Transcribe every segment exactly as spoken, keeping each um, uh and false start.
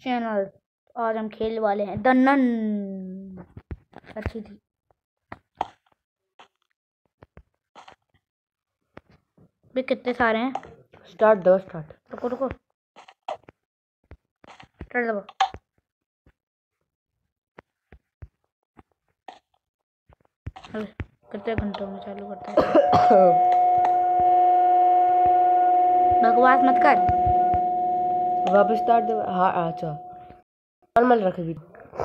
Channel. आज हम खेलने वाले हैं द नन। अच्छी थी। भी कितने सारे हैं? स्टार्ट दो स्टार्ट। रुको रुको स्टार्ट दबा। अरे कितने घंटों में चालू करता है? बकवास मत कर। वापस स्टार्ट दो। हाँ अच्छा नॉर्मल रखेगी।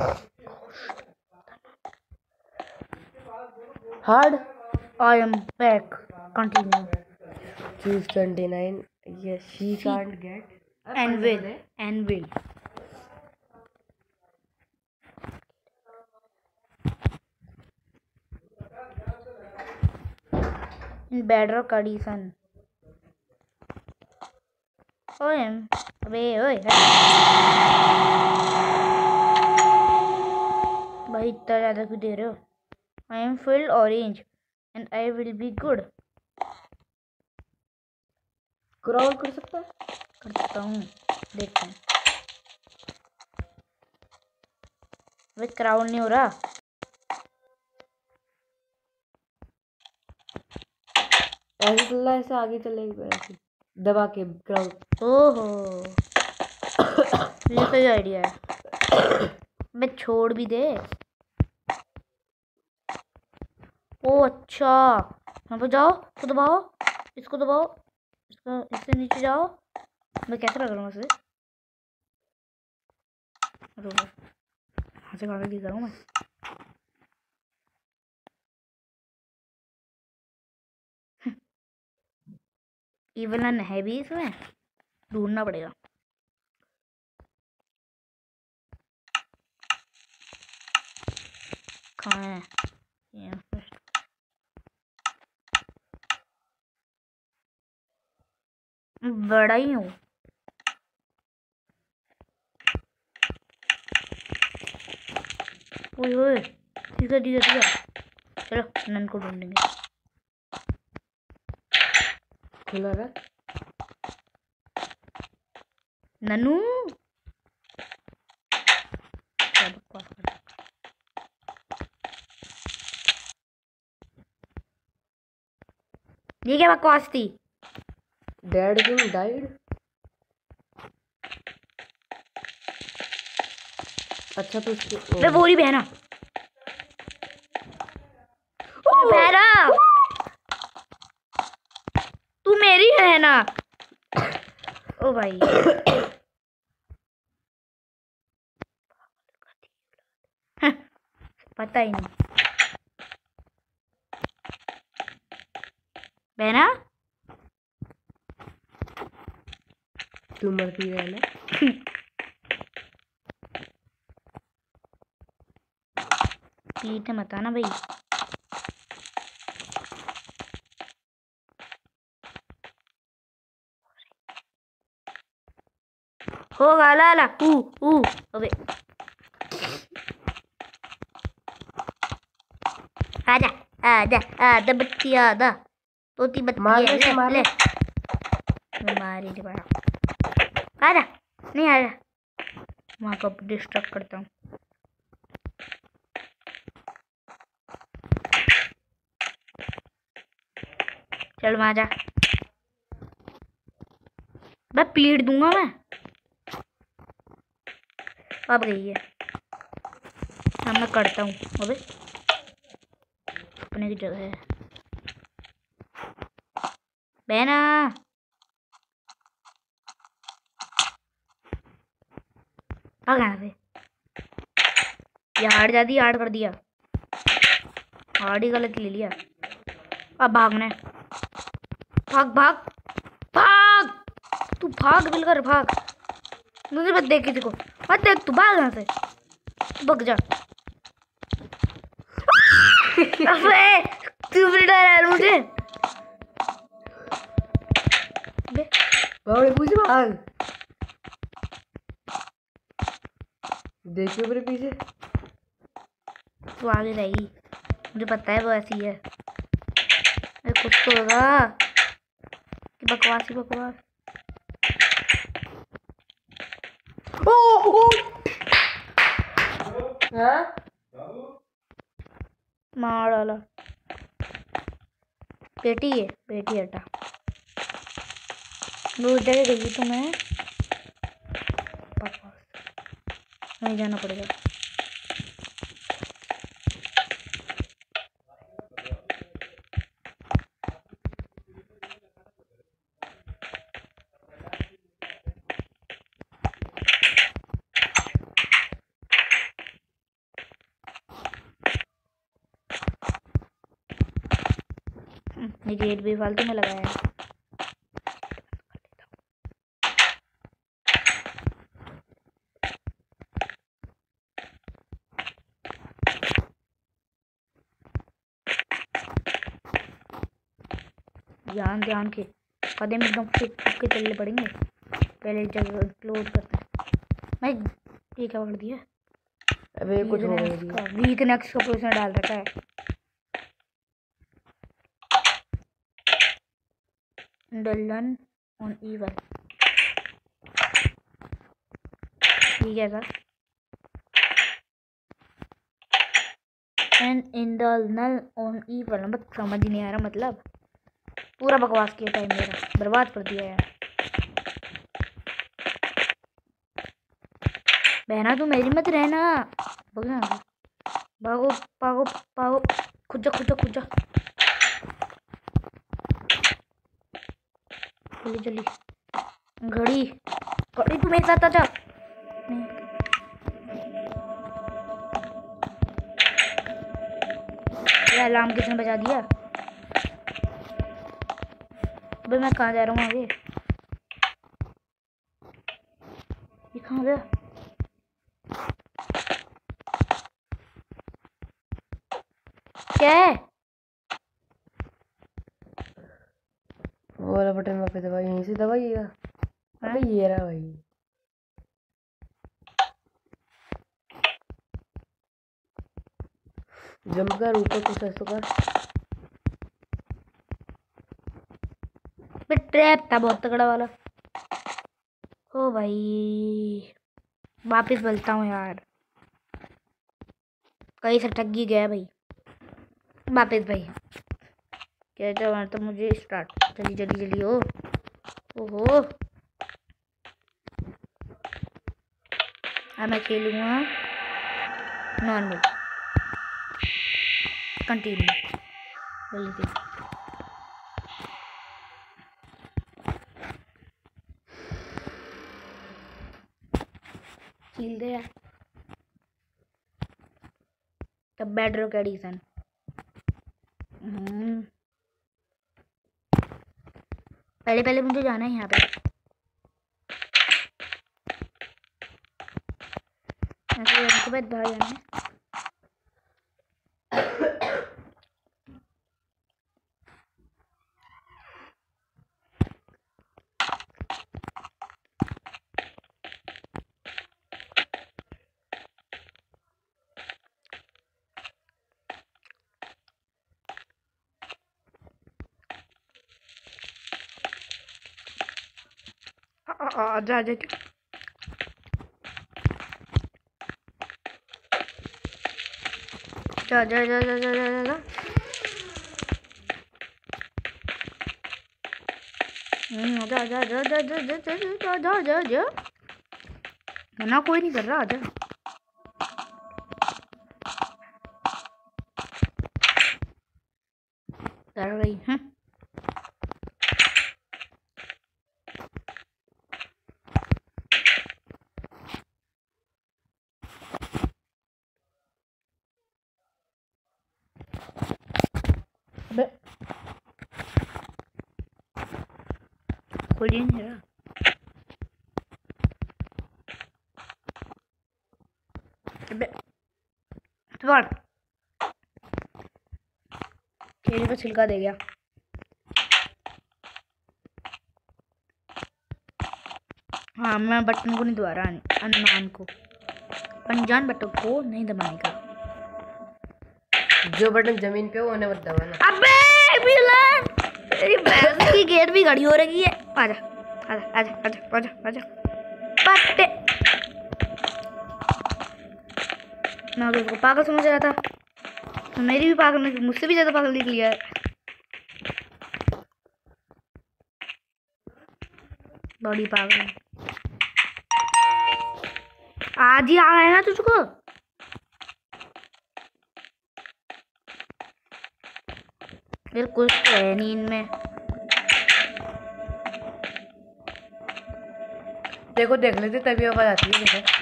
Hard. I am back. Continue. Choose twenty-nine. Yes, she can't get. And will. And will. In better condition. I am. अबे ओए भाई इतना ज़्यादा क्यों दे रहे हो? I am filled orange and I will be good. Crown कर सकता है? कर सकता हूँ। देखते हैं। वे क्राउन नहीं हो रहा। ऐसे चलना ऐसे आगे चलेगा ऐसे दबा के क्राउन। ओहो ये सही आइडिया है। मैं छोड़ भी दे। ओ अच्छा यहाँ पर जाओ तो दबाओ इसको दबाओ इसका इससे नीचे जाओ। मैं कैसे लग रहा हूँ वैसे? रुको यहाँ से कहाँ से दिख रहा हूँ मैं? इवलन है भी इसमें ढूंढना पड़ेगा। कहाँ है ये? बड़ा ही हूँ। ओए ओए ठीक है ठीक है ठीक है चलो नन को ढूंढेंगे। खुला रहा ननू ये क्या बकवास थी? Dad king died. अच्छा तो उसके मैं बोरी बहना बहना तू मेरी है ना? ओ भाई पता ही नहीं। बहना तू मरती रहना। पीठ मत आना भाई। होगा ला ला ऊ ऊ अबे आजा आजा आजा बच्ची आजा तोती बच्ची मार है। ले, मार ले ले। मैं मार ही बड़ा आजा नहीं आजा वहाँ को डिस्ट्रैक्ट करता हूँ। चल वहाँ जा। मैं पीट दूंगा मैं। अब गई है। हाँ मैं करता हूँ अबे अपने की जगह है बहना। भाग यहाँ से। ये हार्ड जा दी हार्ड कर दिया। हार्ड ही गलत ले लिया। अब भागना है। भाग भाग भाग तू भाग मिलकर भाग। मुझे मत देख किसी को मत देख। तू भाग यहाँ से भाग जा। अबे तू भी डर है मुझे। बावड़े पूछ भाग। देखियो मेरे पीछे। तू आगे रहेगी मुझे पता है वो ऐसी है। अरे कुछ तो होगा कि बकवास ही बकवास। ओ हाँ मार डाला। बेटी है, बेटी हटा। वो जगह गई तो मैं नहीं जाना पड़ेगा। ये गेट भी फालतू में लगाया है। ध्यान ध्यान के कदम एकदम टिक के चलने पड़ेंगे। पहले जगह क्लोज करते हैं। मैं ये क्या पकड़ दिया? अबे कुछ हो गया। वीकनेस का पोजीशन डाल रखा है। डलन ऑन इवल। ठीक है सर। एंड इंडल ऑन इवल। मत समझ नहीं आ रहा मतलब। पूरा बकवास किया टाइम मेरा बर्बाद कर दिया यार। बहना तू मेरी मत रहना। भागो भागो भागो भागो। खुद जा खुद जा खुद जा। जल्दी जल्दी। घड़ी घड़ी तू मेरे साथ आजा। ये अलार्म किसने बजा दिया? अबे मैं कहाँ जा रहा हूँ आगे? ये कहाँ गया? क्या है? वो वाला बटन वहाँ पे दबाइए, यहीं से दबाइएगा। अबे ये रहा भाई। जंप कर ऊपर कुछ ऐसा कर। ट्रैप था बहुत तगड़ा वाला। ओ भाई वापिस बोलता हूँ यार। कहीं से ठग ही गया भाई। वापिस भाई क्या था तो मुझे स्टार्ट। जल्दी जल्दी जल्दी। ओ ओहो अब मैं खेलूँगा नॉर्मल कंटिन्यू। जल्दी खेल दे यार। तब बेडरॉक एडिशन। पहले पहले मुझे जाना है यहाँ पे। ऐसे बाद बाहर जाना है। आजा आजा जा जा जा जा जा जा जा। हम्म जा जा जा जा जा जा जा जा जा जा। मना कोई नहीं कर रहा। आजा कर रही हूँ। खोल ही नहीं रहा। तुम्हार केले का छिलका दे गया। हाँ मैं बटन को नहीं दबा रहा। अनजान को अनजान बटन को नहीं दबाएगा। जो बटन जमीन पे वो मत दबाना। अबे विलन तेरी भैंस की गेट भी खड़ी हो रही है। आजा आजा आजा आजा आजा आजा पट्टे। मैं तो उसको पागल समझ रहा था, तो मेरी भी पागल निकली, मुझसे भी ज्यादा पागल निकली है। बड़ी पागल है। आज ही आ रहा है ना तुझको। फिर कुछ तो है नहीं इनमें। देखो देख लेते तभी आवाज आती है। देखो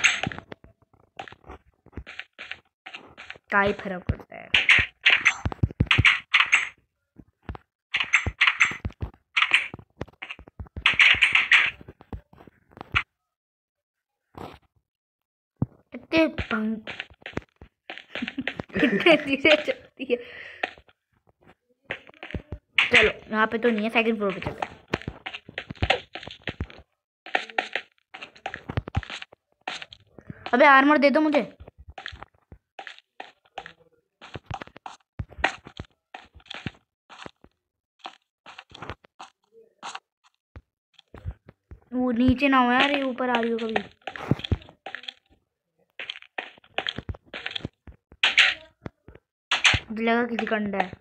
क्या ही फर्क पड़ता है। इतने पंख इतने धीरे चलती है। चलो यहाँ पे तो नहीं है, सेकंड फ्लोर पे चलते हैं। अबे आर्मर दे दो मुझे। वो नीचे ना हो यार, ये ऊपर आ रही हो कभी। मुझे लगा किसी का अंडा है।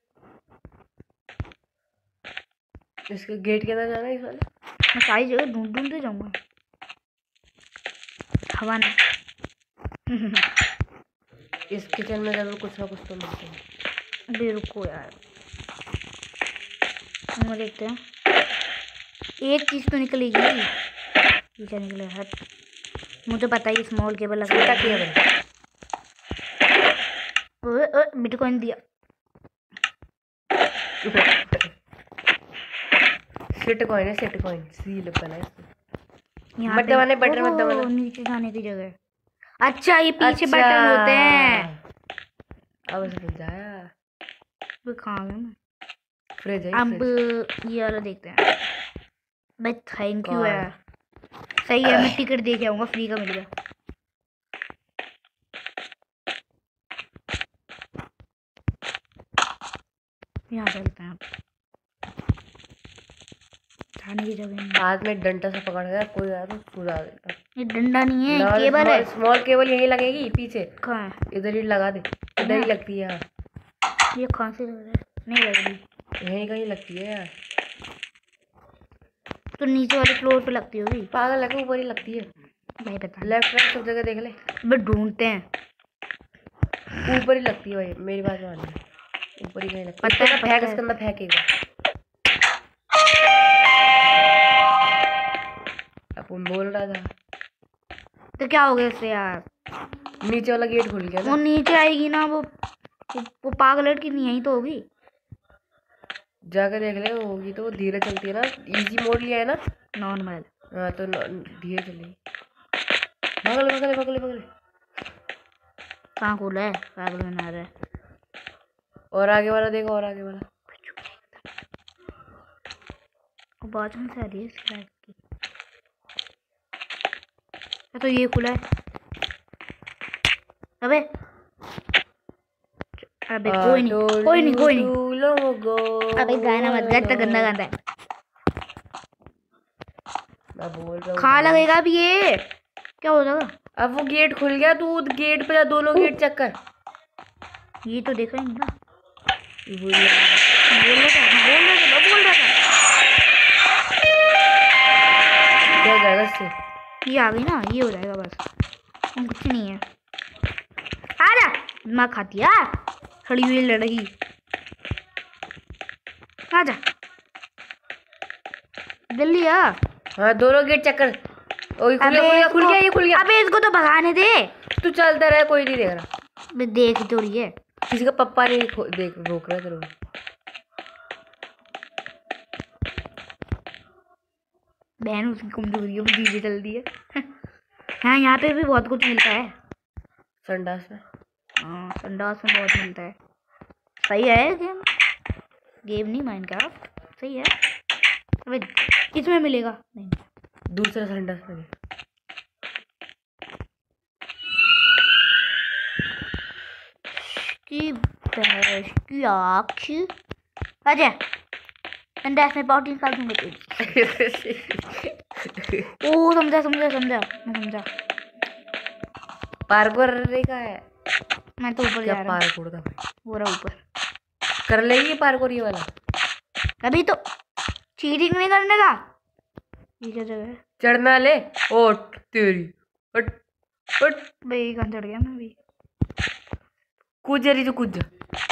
इसके गेट के अंदर जाना है इस वाले। मैं सारी जगह ढूंढ ढूंढते जाऊंगा। हवा ना इस किचन में जरूर कुछ ना कुछ तो मिलता है। अभी रुको यार, हम देखते हैं। एक चीज तो निकलेगी। क्या निकलेगा? हट, मुझे पता है स्मॉल केबल लगा छोटा केबल। बिटकॉइन दिया। सिट कॉइन है, सिट कॉइन सी लिखा है इसको। यहाँ मत पे दबाने बटन मत ओहो, दबाना। नीचे जाने की जगह। अच्छा ये पीछे अच्छा। बटन होते हैं। अब समझ आया। वो कहाँ है मैं? फ्रिज है अब फ्रिज। ये वाला देखते हैं। भाई थैंक यू कौन? यार, सही है। मैं टिकट दे के आऊंगा, फ्री का मिल गया। यहाँ चलते हैं। जाने की जगह नहीं। हाथ में डंडा से पकड़ गया कोई आया तो छुड़ा देगा। ये डंडा नहीं है, ना, केबल है। स्मॉल- स्मॉल केबल यहीं लगेगी पीछे। कहाँ है? इधर ही लगा दे, इधर ही लगती है यार। ये कहाँ से लग रहा है? नहीं लग रही। यहीं कहीं लगती है यार। तो नीचे वाले फ्लोर पे लगती होगी। पागल लगे, ऊपर ही लगती है। भाई बता। लेफ्ट राइट सब जगह देख ले। बस ढूंढते हैं। ऊपर ही लगती है भाई, मेरी बात मान ले। ऊपर ही कहीं लगती है। पता है, इसके अंदर पता फेंक, है। इसके अंदर फेंक एक बार। अपन बोल रहा था तो क्या हो गया इससे यार? नीचे वाला गेट खुल गया वो ना। नीचे आएगी ना, वो वो, वो पागल लड़की नहीं आई तो होगी। जाकर देख ले, होगी तो वो धीरे चलती है ना। इजी मोड लिया है ना। नॉर्मल। हाँ तो न- धीरे चलेगी। बगल बगल बगल बगल। कहाँ खोला है? पागल बना रहा है। और आगे वाला देखो, और आगे वाला। आवाज में से आ रही है इसकी बाइक की। तो ये खुला है। अबे अबे कोई नहीं, कोई नहीं, कोई नहीं। अबे गाना मत गा, इतना गंदा गाना है। मैं बोल रहा हूँ कहाँ लगेगा अब ये? क्या हो जाएगा? अब वो गेट खुल गया, तू गेट पे जा, दोनों गेट चेक कर। ये तो देखा ही नहीं ना। बोल रहा बोल रहा था, बोल रहा था, बोल रहा था। क्या हो जाएगा इससे? ये आ गई ना, ये हो जाएगा बस। कुछ नहीं है। आजा, दिमाग खाती है खड़ी हुई लड़की। आजा जल्दी आ। हाँ दोनों गेट चेक कर। ओ, ये खुल गया, खुल गया, खुल इसको- गया, ये खुल गया। अबे इसको तो भगाने दे। तू चलता रहा, कोई नहीं देख रहा। अबे देख तो रही है। किसी का पप्पा नहीं खो- देख रोक रहा तेरे को। बहन उसकी कमजोरी है, वो धीरे चलती है। हाँ यहाँ पे भी बहुत कुछ मिलता है। संडास में। हाँ संडास में बहुत मिलता है। सही है गेम। गेम नहीं, माइनक्राफ्ट सही है। अबे इसमें मिलेगा नहीं। दूसरा संडास में। की भैंस की आँख। अजय संडास में पाउटी निकाल दूंगा तेरी। ओ समझा समझा समझा मैं समझा। पार्कोर का है। मैं तो ऊपर क्या जा रहा हूँ। पार्कोर था भाई, पूरा ऊपर कर लेगी पार्कोर ये वाला। अभी तो चीटिंग नहीं करने का। ये क्या जगह है चढ़ना ले। ओ तेरी हट हट, भाई, कहाँ चढ़ गया मैं अभी। कूद जा रही तो कूद जा।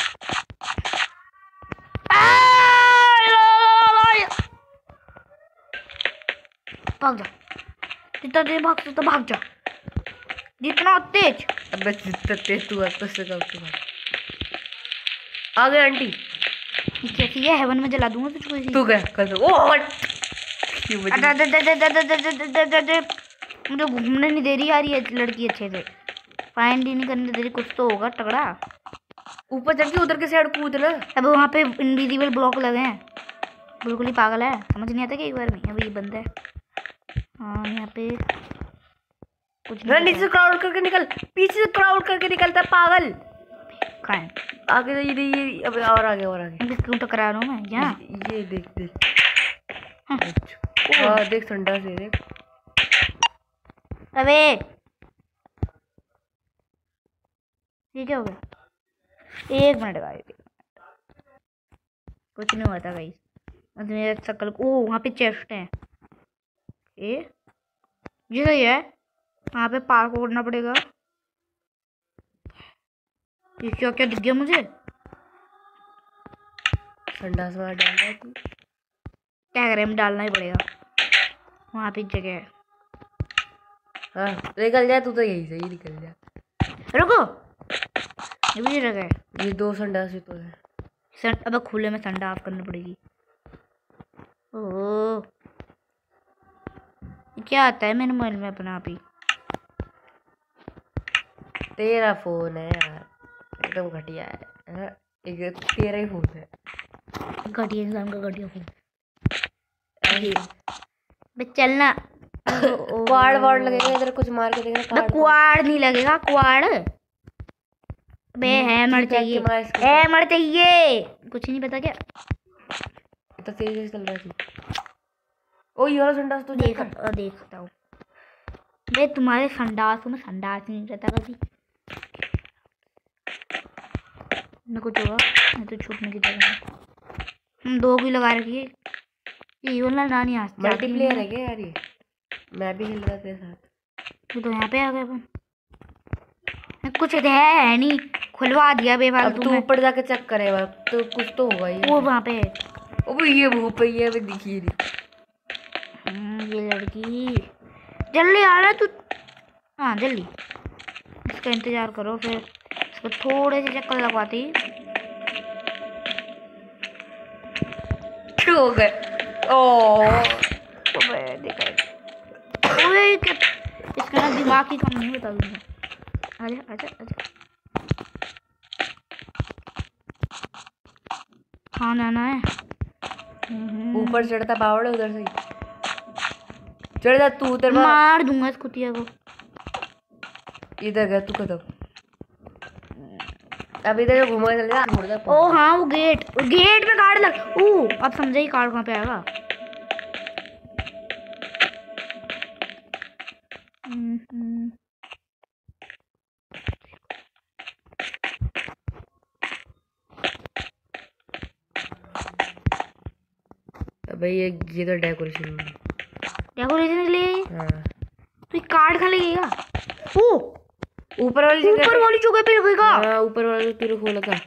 भाग जा, जितना तेज भाग सकता भाग जा, जितना तेज। अबे जितना तेज तू वापस से कब तू आ गए आंटी। कैसी है, हेवन में जला दूंगा तुझको इसी। तू गया कर ओ हट। ये बड़ी- अरे, अरे, अरे, अरे, अरे, अरे, अरे, अरे, मुझे घूमने नहीं दे रही यार ये लड़की अच्छे से। फाइंड ही नहीं करने दे रही, कुछ तो होगा तगड़ा। ऊपर चढ़ के उधर के साइड कूद ना। अब वहाँ पे इनविजिबल ब्लॉक लगे हैं, बिल्कुल ही पागल है, समझ नहीं आता कि एक बार में। अभी ये बंद है। हाँ यहाँ पे कुछ ना नहीं नीचे से क्राउड करके निकल, पीछे से क्राउड करके निकलता है पागल। कहाँ है? आगे तो ये ये अब और आगे और आगे। मैं क्यों टकरा रहा हूँ मैं यहाँ? ये देख देख। हाँ। अच्छा हाँ देख संडा से देख। अबे ये क्या हो गया? एक मिनट का, कुछ नहीं हुआ था गाइस। मेरे शक्ल ओ वहाँ पे चेस्ट है। ए ये सही है, वहाँ पे पार्क करना पड़ेगा। ये क्या क्या दिख गया मुझे? संडास वहाँ डाल रहा है तू। क्या करें, हम डालना ही पड़ेगा, वहाँ पे जगह है। हाँ निकल जा तू तो, यही से ही निकल जा। रुको, ये भी जगह है। ये दो संडास ही तो है। सन अब खुले में संडास करनी पड़ेगी। ओह क्या आता है मेरे मोबाइल में अपना आप ही? तेरा फोन है यार, एकदम घटिया है। हाँ, एक तेरा ही फोन है। घटिया इंसान का घटिया फोन। बे चलना। क्वाड वार्ड लगेगा इधर, कुछ मार के देखना। बे क्वाड नहीं लगेगा, क्वाड बे हैमर चाहिए, हैमर चाहिए। कुछ नहीं पता क्या? तो तेज चल रहा है तू। ओ ये वाला संडास तो देख देखता हूँ बे, तुम्हारे संडास में संडास नहीं रहता कभी। मैं कुछ होगा मैं तो छुपने की जगह। हम दो भी लगा रखी है ये वाला नानी। आज मल्टीप्लेयर है क्या यार ये? मैं भी खेल रहा तेरे साथ। ये तो यहाँ पे आ गए अपन। कुछ है, है नहीं, खुलवा दिया बेफालतू तू में। ऊपर जाके चेक करेगा तो कुछ तो होगा ही। वो वहाँ पे ओ ये वो पे ये भी दिखी नहीं। ये लड़की जल्दी आ रहा तू। हाँ जल्दी, इसका इंतजार करो, फिर इसको थोड़े से चक्कर लगवाती। हो गए। ओ इसका ना दिमाग ही कम नहीं, बता दूंगा। आजा आजा आजा, खाना आना है। ऊपर चढ़ता पावड़ उधर से चढ़ जा तू। उधर मार दूंगा इस कुतिया को। इधर गया तू कदम। अब इधर घुमा चल जा। ओ हाँ वो गेट, गेट पे कार्ड लग। ओ अब समझा ही कार्ड कहाँ पे आएगा। भाई ये ये तो डेकोरेशन डेकोरेशन के लिए। हाँ तो कार्ड कहाँ लगेगा? ओ ऊपर वाली जगह ऊपर वाली जगह पे लगेगा। हाँ ऊपर वाला तेरे खोला था।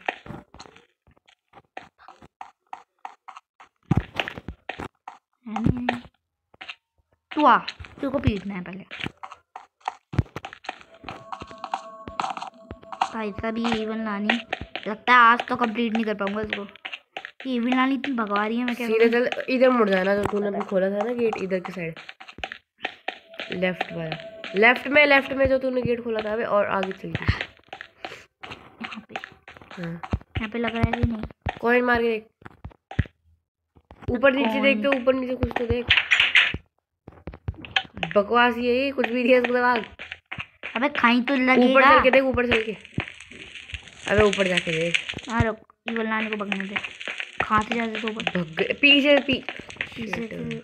तू आ, तेरे को पीटना है पहले। भाई साहब ये इवन नानी लगता है आज तो कंप्लीट नहीं कर पाऊंगा इसको। ये इवन नानी इतनी भगवा रही है। मैं क्या सीधे चल, इधर मुड़ जाना जो तूने अभी खोला था ना गेट, इधर की साइड लेफ्ट वाला, लेफ्ट में लेफ्ट में जो तूने गेट खोला था। और आगे चल के यहाँ पे, हाँ यहाँ पे लग रहा है कि नहीं? कॉइन मार के देख, ऊपर नीचे देख तो ऊपर नीचे कुछ तो देख। बकवास ये है, कुछ भी नहीं है इसका दिमाग। अबे खाई तो लगेगा। ऊपर चल के देख, ऊपर चल के। अबे ऊपर जाके देख। हाँ रुक, इवन नानी को भगने दे। खाते जाते तो ऊपर भग गए पीछे पी पीछे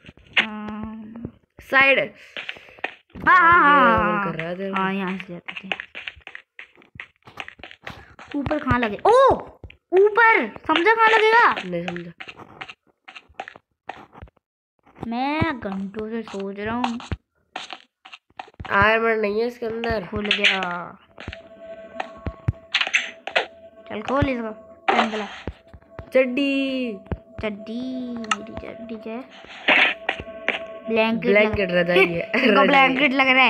साइड। हाँ हाँ कर रहा है हाँ यहाँ से जाते थे। ऊपर कहाँ लगे? ओ ऊपर, समझा कहाँ लगेगा? नहीं समझा। मैं घंटों से सोच रहा हूँ। आर्मर नहीं है इसके अंदर। खुल गया। चल खोल इसको। चंदला चड्डी चड्डी, मेरी चड्डी क्या है? ब्लैंकेट ब्लैंकेट रजाई है। इसको ब्लैंकेट लग रहा है।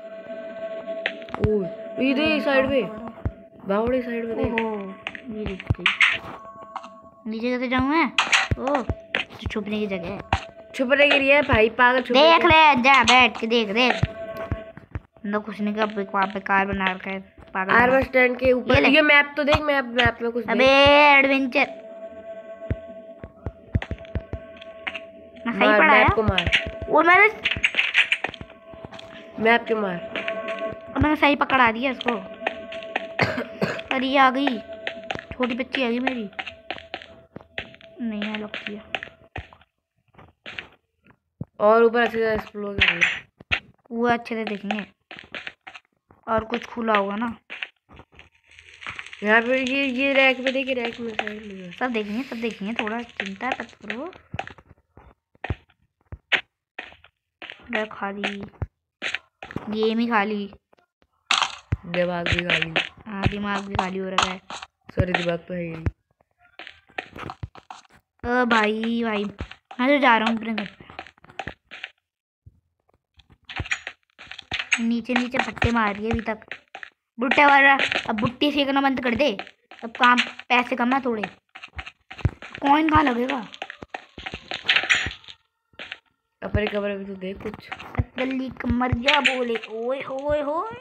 ओह इधर साइड पे, बावड़ी साइड में देख। ओहो ये दिख गई। नीचे कैसे जाऊँ मैं? ओह तो छुपने की जगह है। छुपने के लिए भाई पागल छुपने देख के- ले, जा बैठ के देख देख। ना कुछ नहीं, का वहाँ पे कार बना रखा है पागल। आर्मर स्टैंड के ये ऊपर ले। ये मैप तो देख, मैप मैप में कुछ अबे देख। एडवेंचर मैं सही मार पढ़ा मैप है। को मार, वो मैंने मैप के मार। मैंने सही पकड़ा दिया इसको। अरे ये आ गई, छोटी बच्ची आ गई मेरी। नहीं है लगती है। और ऊपर अच्छे से एक्सप्लोर कर ले। वो अच्छे से देखेंगे। और कुछ खुला होगा ना, यहाँ पे ये ये रैक पे देखिए, रैक में साइड में सब देखेंगे सब देखेंगे, थोड़ा चिंता मत करो। रैक खाली, गेम ही खाली। दिमाग भी खाली। हाँ दिमाग भी खाली हो रखा है। सॉरी दिमाग तो है ही। ओ भाई भाई मैं तो जा रहा हूँ अपने घर पे। नीचे नीचे फट्टे मार रही है अभी तक बुट्टे वाला। अब बुट्टी फेंकना बंद कर दे, अब काम पैसे कम है थोड़े। कॉइन कहाँ लगेगा? अपने कमरे में तो देख कुछ। गली मर गया बोले। ओए होए होए,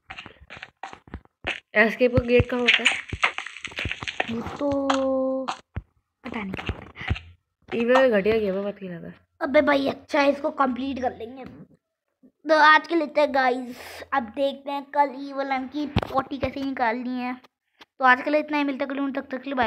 एस्केप का गेट कहाँ होता है? वो तो पता नहीं कहाँ होता है। इवन घटिया गेम है, मत खेला था। अबे भाई अच्छा है, इसको कंप्लीट कर लेंगे। तो आज के लिए गाइस, अब देखते हैं कल ई वाला की पोटी कैसे निकालनी है। तो आज के लिए इतना ही, मिलता है कल तक तक के लिए।